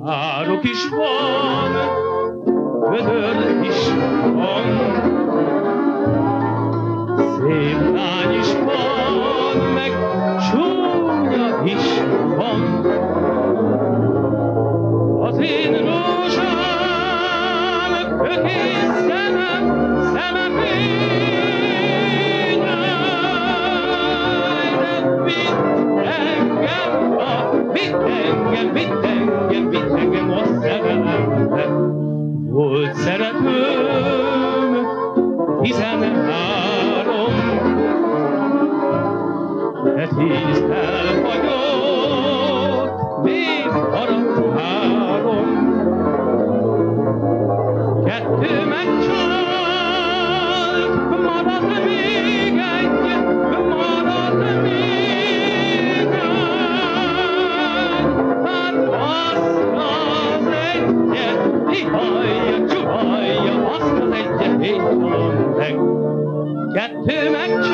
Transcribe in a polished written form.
árok is van, gödör is van, szép lány is van, meg csúnya is van. Az én rózsám, kökész szemem, szeme fénye, de vitt engem a szerelembe. Volt szeretőm 13, de 10 elhagyott, még maradt 3. 2 megcsalt, maradt még egy, maradt még egy. Hát azt az egyet, ihajja, csuhajja, azt az egyet, én tudom meg. 2 megcsalt,